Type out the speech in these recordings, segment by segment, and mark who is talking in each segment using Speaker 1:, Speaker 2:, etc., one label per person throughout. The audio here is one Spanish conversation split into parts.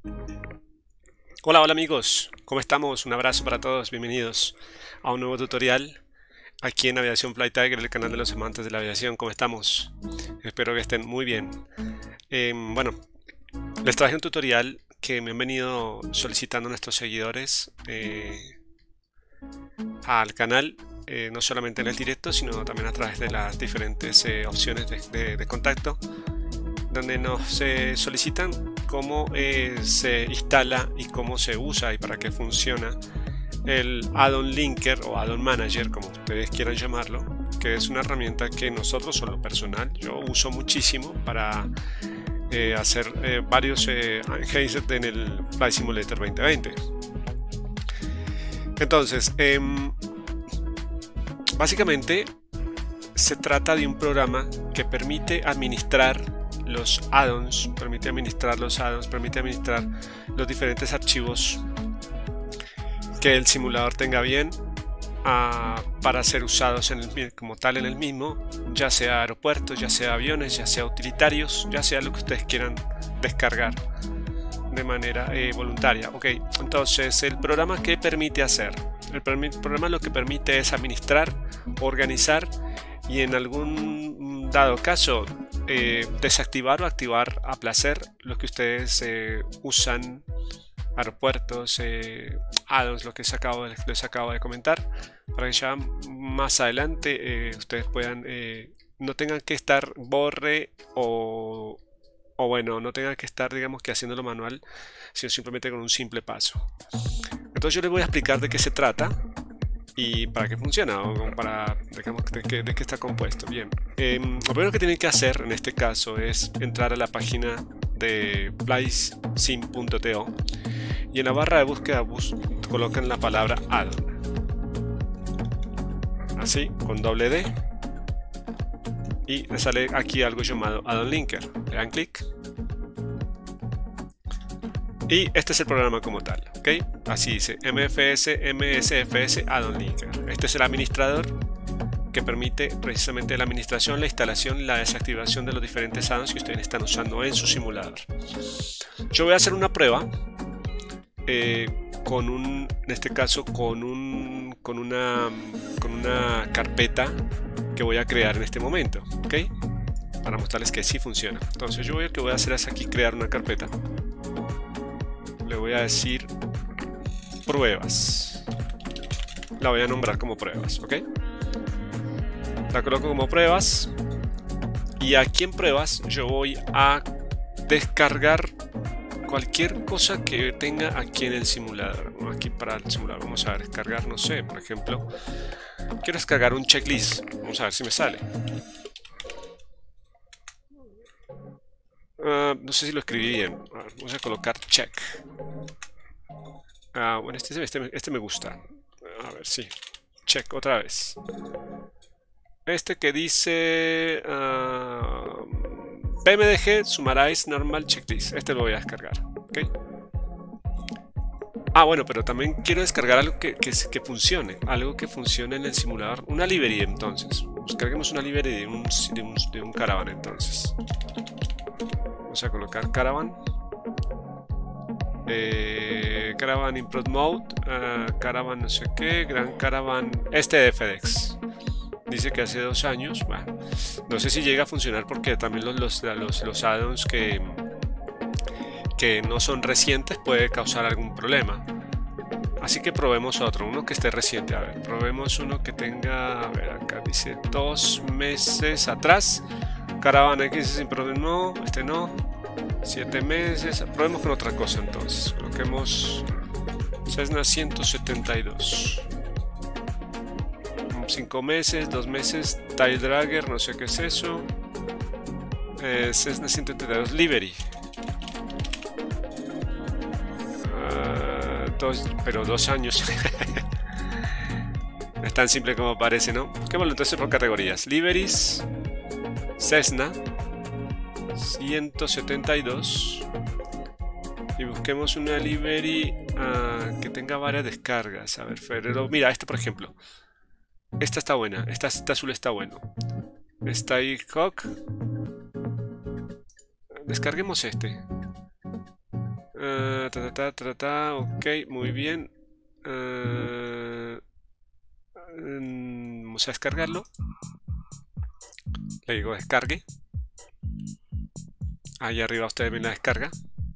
Speaker 1: Hola, hola amigos, ¿cómo estamos? Un abrazo para todos, bienvenidos a un nuevo tutorial aquí en Aviación Fly Tiger, el canal de los amantes de la aviación. ¿Cómo estamos? Espero que estén muy bien. Bueno, les traje un tutorial que me han venido solicitando nuestros seguidores al canal, no solamente en el directo, sino también a través de las diferentes opciones de contacto, donde nos solicitan cómo se instala y cómo se usa y para qué funciona el Add-on Linker o Add-on Manager, como ustedes quieran llamarlo, que es una herramienta que nosotros, en lo personal, yo uso muchísimo para hacer varios enhancements en el Flight Simulator 2020. Entonces, básicamente se trata de un programa que permite administrar los add-ons, permite administrar los diferentes archivos que el simulador tenga bien para ser usados como tal en el mismo, ya sea aeropuertos, ya sea aviones, ya sea utilitarios, ya sea lo que ustedes quieran descargar de manera voluntaria. Ok, entonces el programa, ¿qué permite hacer? El programa lo que permite es administrar, organizar y en algún dado caso desactivar o activar a placer lo que ustedes usan, aeropuertos, add-ons, lo que les acabo de comentar, para que ya más adelante ustedes puedan, no tengan que estar borre o bueno, no tengan que estar, digamos, que haciéndolo manual, sino simplemente con un simple paso. Entonces yo les voy a explicar de qué se trata y para qué funciona, o para, digamos, de qué está compuesto. Bien, lo primero que tienen que hacer en este caso es entrar a la página de flysim.to y en la barra de búsqueda colocan la palabra add-on, así, con doble D, y les sale aquí algo llamado Add-on Linker. Le dan clic y este es el programa como tal, ¿ok? Así dice MSFS Add-on Linker. Este es el administrador que permite precisamente la administración, la instalación y la desactivación de los diferentes add-ons que ustedes están usando en su simulador. Yo voy a hacer una prueba en este caso con una carpeta que voy a crear en este momento, ¿ok? Para mostrarles que sí funciona. Entonces yo lo que voy a hacer es aquí crear una carpeta. Le voy a decir pruebas. La voy a nombrar como pruebas, ¿ok? La coloco como pruebas. Y aquí en pruebas yo voy a descargar cualquier cosa que tenga aquí en el simulador. Aquí para el simulador vamos a descargar, no sé, por ejemplo, quiero descargar un checklist. Vamos a ver si me sale. No sé si lo escribí bien. Vamos a colocar check. Bueno, este me gusta. A ver, sí. Check otra vez. Este que dice PMDG Summarize Normal Checklist. Este lo voy a descargar. ¿Ok? Bueno, pero también quiero descargar algo que funcione. Algo que funcione en el simulador. Una library, entonces. Descarguemos una library de un Caravan, entonces. Vamos a colocar Caravan. Caravan Improved Mode. Caravan no sé qué. Gran Caravan. Este de FedEx. Dice que hace 2 años. Bueno, no sé si llega a funcionar porque también los add-ons que no son recientes puede causar algún problema. Así que probemos otro, uno que esté reciente. A ver, probemos uno que tenga, a ver, acá dice 2 meses atrás. Caravan X no, este no. 7 meses. Probemos con otra cosa entonces. Coloquemos Cessna 172. 5 meses, 2 meses. Tile Dragger, no sé qué es eso. Cessna 172 Livery. Pero 2 años. No es tan simple como parece, ¿no? Busquémoslo entonces por categorías. Liveries, Cessna 172. Y busquemos una livery que tenga varias descargas. A ver, febrero. Mira, esta por ejemplo. Esta está buena. Esta azul está bueno. Skyhawk. Descarguemos este. Ok, muy bien. Vamos a descargarlo. Le digo descargue. Ahí arriba ustedes ven la descarga.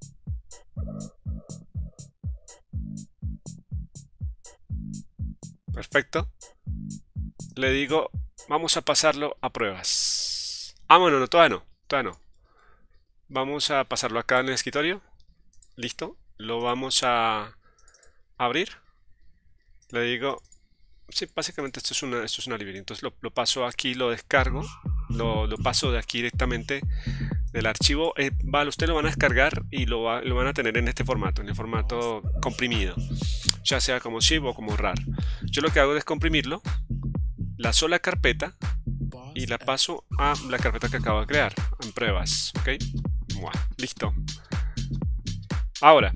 Speaker 1: Perfecto. Le digo, vamos a pasarlo a pruebas. Ah, bueno, no, todavía no. Todavía no. Vamos a pasarlo acá en el escritorio. Listo. Lo vamos a abrir. Le digo, sí, básicamente esto es una librería. Entonces lo paso aquí, lo descargo. Lo paso de aquí directamente del archivo. Ustedes lo van a descargar y lo van a tener en este formato, en el formato comprimido, ya sea como zip o como RAR. Yo lo que hago es comprimirlo, la sola carpeta, y la paso a la carpeta que acabo de crear en pruebas. Ok, listo. Ahora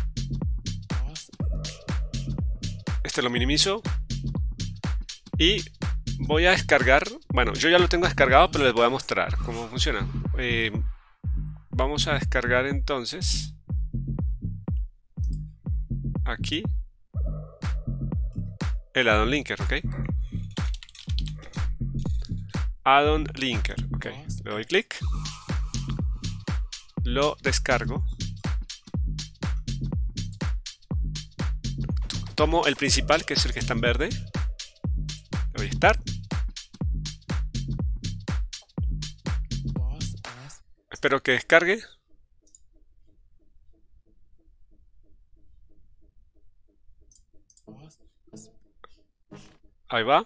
Speaker 1: este lo minimizo y voy a descargar. Bueno, yo ya lo tengo descargado, pero les voy a mostrar cómo funciona. Vamos a descargar entonces aquí el addon linker, ok. Addon linker, ok. Le doy clic, lo descargo, tomo el principal, que es el que está en verde, le doy start. Espero que descargue. Ahí va.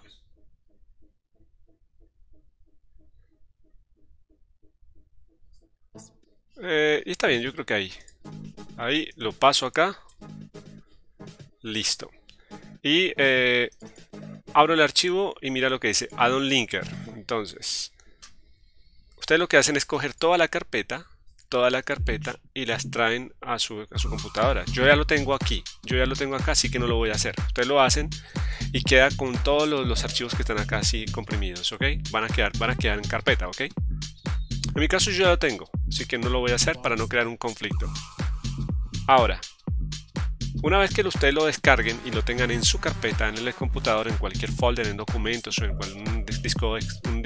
Speaker 1: Y está bien, yo creo que ahí lo paso acá. Listo. Y abro el archivo y mira lo que dice addon linker. Entonces, ustedes lo que hacen es coger toda la carpeta y las traen a su computadora. Yo ya lo tengo aquí, yo ya lo tengo acá, así que no lo voy a hacer. Ustedes lo hacen y queda con todos los archivos que están acá así comprimidos, ¿ok? Van a quedar en carpeta, ¿ok? En mi caso yo ya lo tengo, así que no lo voy a hacer para no crear un conflicto. Ahora, una vez que ustedes lo descarguen y lo tengan en su carpeta, en el computador, en cualquier folder, en documentos o en un disco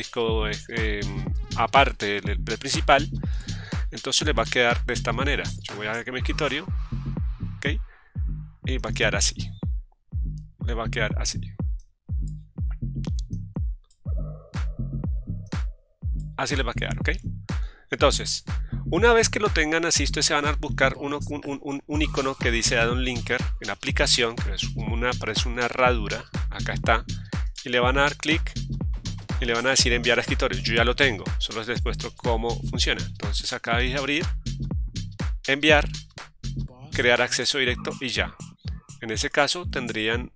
Speaker 1: aparte del principal, entonces les va a quedar de esta manera. Yo voy a mi escritorio, ¿ok? Y va a quedar así. Le va a quedar así. Así les va a quedar, ¿ok? Entonces, una vez que lo tengan así, ustedes se van a buscar un icono que dice addon linker en la aplicación, que parece una herradura. Acá está. Y le van a dar clic y le van a decir enviar a escritorio. Yo ya lo tengo, solo les muestro cómo funciona. Entonces acá dice abrir, enviar, crear acceso directo y ya. En ese caso tendrían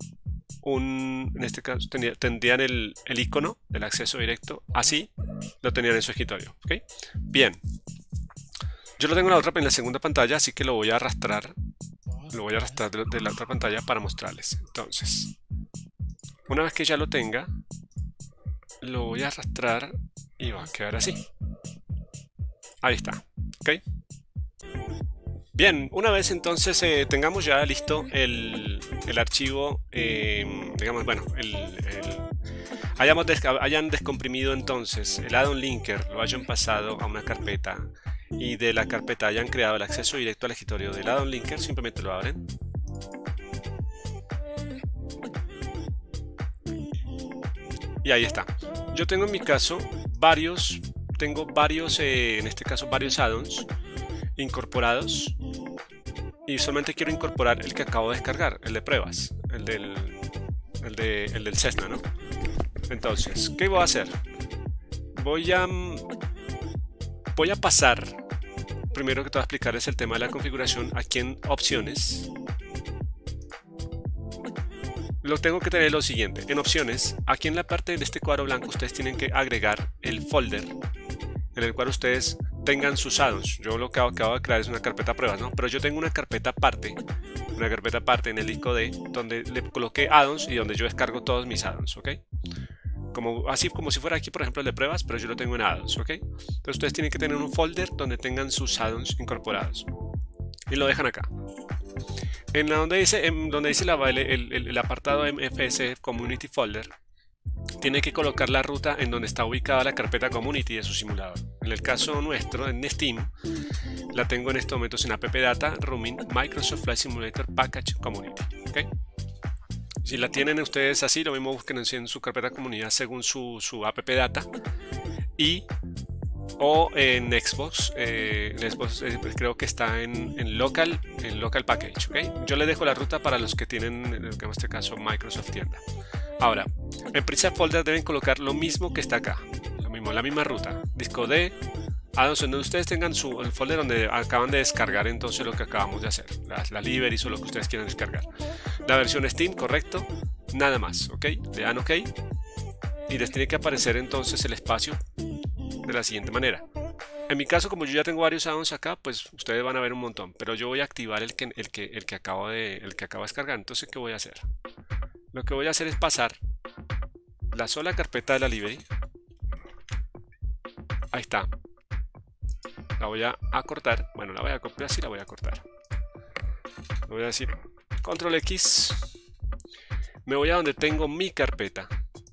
Speaker 1: tendrían el icono del acceso directo, así lo tenían en su escritorio, ¿ok? Bien, yo lo tengo en la segunda pantalla, así que lo voy a arrastrar de la otra pantalla para mostrarles. Entonces, una vez que ya lo tenga, lo voy a arrastrar y va a quedar así. Ahí está, ¿ok? Bien, una vez entonces tengamos ya listo el archivo, digamos, bueno, hayan descomprimido entonces el addon linker, lo hayan pasado a una carpeta y de la carpeta hayan creado el acceso directo al escritorio del addon linker, simplemente lo abren. Y ahí está. Yo tengo en mi caso varios, en este caso varios addons incorporados y solamente quiero incorporar el que acabo de descargar, el de pruebas, el del Cessna, ¿no? Entonces, ¿qué voy a hacer? Voy a pasar, primero que te voy a explicar es el tema de la configuración. Aquí en opciones lo tengo que tener lo siguiente. En opciones, aquí en la parte de este cuadro blanco, ustedes tienen que agregar el folder en el cual ustedes tengan sus addons. Yo lo que acabo de crear es una carpeta pruebas, ¿no? Pero yo tengo una carpeta aparte en el disco D donde le coloqué addons y donde yo descargo todos mis addons, ¿ok? Así como si fuera aquí, por ejemplo, el de pruebas, pero yo lo tengo en addons, ¿ok? Entonces ustedes tienen que tener un folder donde tengan sus addons incorporados. y lo dejan acá. Donde dice el apartado MFS Community Folder, tiene que colocar la ruta en donde está ubicada la carpeta Community de su simulador. En el caso nuestro, en Steam, la tengo en estos momentos en appdata roaming Microsoft Flight Simulator Package Community. ¿Okay? Si la tienen ustedes así, lo mismo busquen en su carpeta comunidad según su appdata. O en Xbox, creo que está en local package. ¿Okay? Yo les dejo la ruta para los que tienen, en este caso, Microsoft tienda. Ahora, en Preset Folder deben colocar lo mismo que está acá, la misma ruta, disco D, addons, donde ustedes tengan el folder donde acaban de descargar entonces lo que acabamos de hacer, la libraries o lo que ustedes quieran descargar. La versión Steam, correcto, nada más, ¿ok? Le dan OK y les tiene que aparecer entonces el espacio de la siguiente manera. En mi caso, como yo ya tengo varios addons acá, pues ustedes van a ver un montón, pero yo voy a activar el que acabo de descargar. Entonces, ¿qué voy a hacer? Lo que voy a hacer es pasar la sola carpeta de la library. Ahí está. La voy a acortar. Bueno, la voy a copiar, sí la voy a cortar. Le voy a decir Control X. Me voy a donde tengo mi carpeta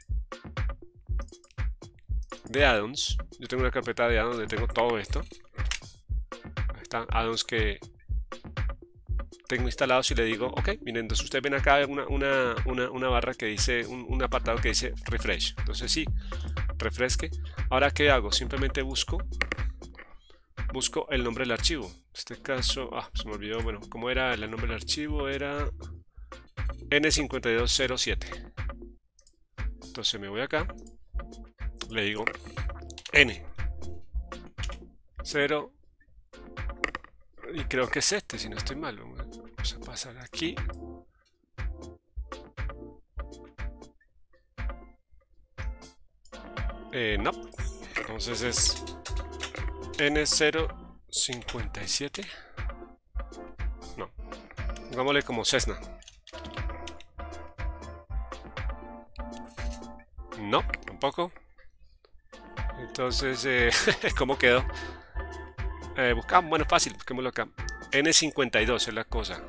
Speaker 1: de addons. Yo tengo una carpeta de addons donde tengo todo esto. Ahí están addons que tengo instalados y le digo OK. Miren, entonces ustedes ven acá una barra que dice, un apartado que dice refresh. Entonces sí, refresque. Ahora, ¿qué hago? Simplemente busco el nombre del archivo. En este caso, se me olvidó, bueno, ¿cómo era el nombre del archivo? Era N5207. Entonces me voy acá, le digo N0, y creo que es si no estoy mal. Vamos a pasar aquí. No, entonces es N057. No, pongámosle como Cessna. No, tampoco. Entonces, ¿cómo quedó? Buscamos, bueno, fácil, busquémoslo acá. N52 es la cosa.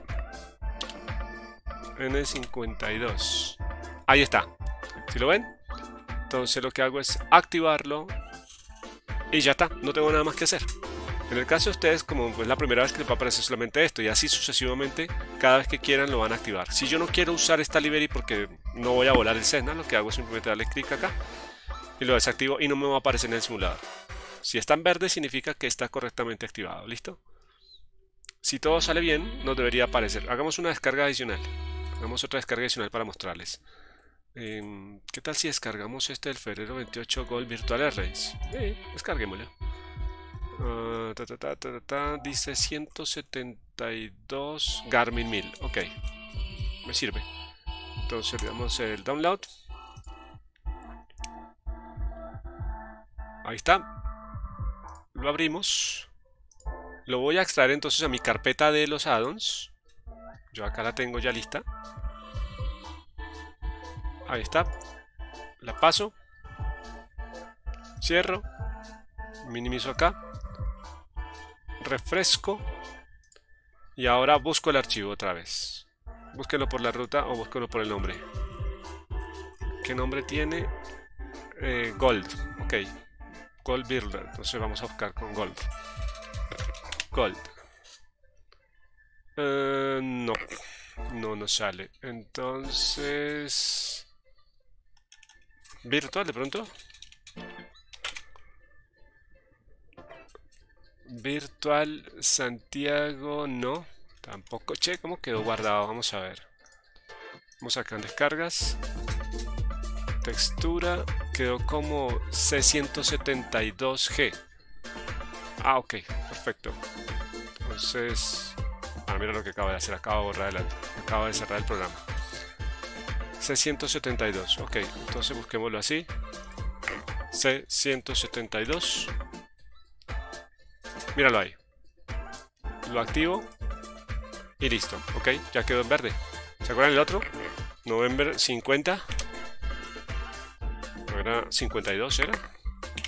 Speaker 1: N52. Ahí está. ¿Sí lo ven? Entonces lo que hago es activarlo y ya está, no tengo nada más que hacer. En el caso de ustedes, como es la primera vez que les va a aparecer solamente esto, y así sucesivamente, cada vez que quieran lo van a activar. Si yo no quiero usar esta library porque no voy a volar el Cessna, lo que hago es simplemente darle clic acá y lo desactivo y no me va a aparecer en el simulador. Si está en verde significa que está correctamente activado, ¿listo? Si todo sale bien, nos debería aparecer. Hagamos una descarga adicional. Hagamos otra descarga adicional para mostrarles. ¿Qué tal si descargamos este del febrero 28 Gold Virtual Airlines? Descarguémoslo. Dice 172 Garmin 1000. Ok, me sirve. Entonces le damos el download. Ahí está. Lo abrimos. Lo voy a extraer entonces a mi carpeta de los addons. Yo acá la tengo ya lista. Ahí está. La paso. Cierro. Minimizo acá. Refresco. Y ahora busco el archivo otra vez. Búsquelo por la ruta o búsquelo por el nombre. ¿Qué nombre tiene? Gold. Ok. Gold Builder. Entonces vamos a buscar con Gold. Gold. No. No nos sale. Entonces... Virtual de pronto. Virtual Santiago, no. Tampoco. Che, ¿cómo quedó guardado? Vamos a ver. Vamos acá en descargas. Textura. Quedó como C172G. Ah, ok. Perfecto. Entonces... mira lo que acabo de hacer. Acabo de cerrar el programa. C172. Ok. Entonces busquémoslo así. C172. Míralo ahí. Lo activo. Y listo. Ok. Ya quedó en verde. ¿Se acuerdan el otro? November 50. ¿No era 52? ¿Era?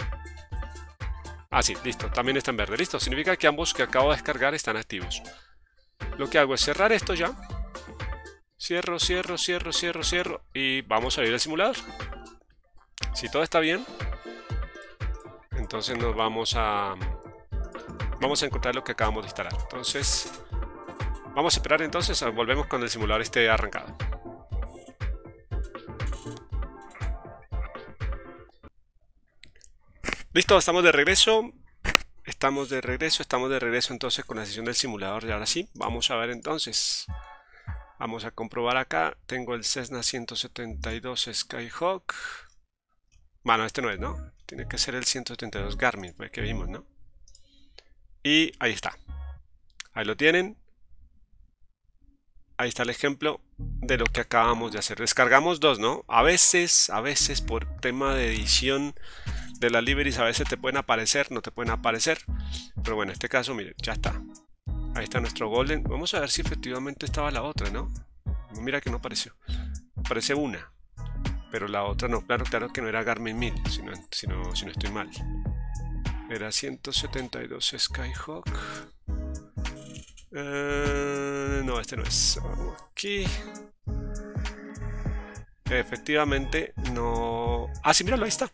Speaker 1: Ah, sí. Listo. También está en verde. Listo. Significa que ambos que acabo de descargar están activos. lo que hago es cerrar esto ya. Cierro y vamos a abrir el simulador. Si todo está bien, entonces nos vamos a encontrar lo que acabamos de instalar. Entonces vamos a esperar, entonces volvemos cuando el simulador esté arrancado. Listo, estamos de regreso. Estamos de regreso entonces con la sesión del simulador. Y ahora sí, vamos a ver entonces. Vamos a comprobar acá. Tengo el Cessna 172 Skyhawk. Bueno, este no es, ¿no? Tiene que ser el 172 Garmin, pues, que vimos, ¿no? Y ahí está. Ahí lo tienen. Ahí está el ejemplo de lo que acabamos de hacer. Descargamos dos, ¿no? A veces por tema de edición de las libraries, a veces te pueden aparecer, no te pueden aparecer. Pero bueno, en este caso, miren, ya está. Ahí está nuestro Golden. Vamos a ver si efectivamente estaba la otra, ¿no? Mira que no apareció. Aparece una, pero la otra no. Claro que no era Garmin 1000, si no estoy mal. Era 172 Skyhawk. No, este no es. Vamos aquí. Efectivamente no. Ah, sí, míralo, ahí está.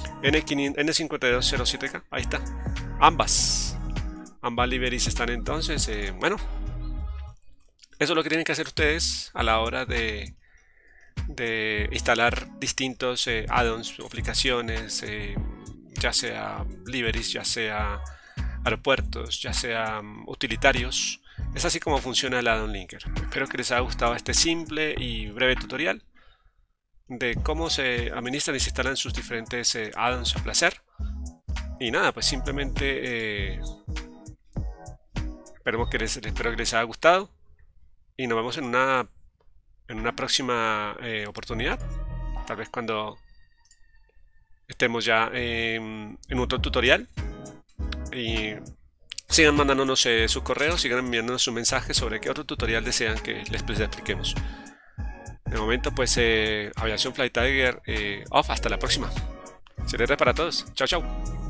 Speaker 1: N5207K, ahí está. Ambas libraries están entonces. Bueno, eso es lo que tienen que hacer ustedes a la hora de instalar distintos add-ons, aplicaciones, ya sea libraries, ya sea aeropuertos, ya sea utilitarios. Es así como funciona el add-on linker. Espero que les haya gustado este simple y breve tutorial de cómo se administran y se instalan sus diferentes add-ons a placer. Y nada, pues simplemente espero que les haya gustado y nos vemos en una próxima oportunidad, tal vez cuando estemos ya en otro tutorial. Y sigan mandándonos sus correos, sigan enviándonos sus mensajes sobre qué otro tutorial desean que les expliquemos. De momento, pues, Aviación Fly Tiger off. Hasta la próxima. CLR para todos. Chao, chao.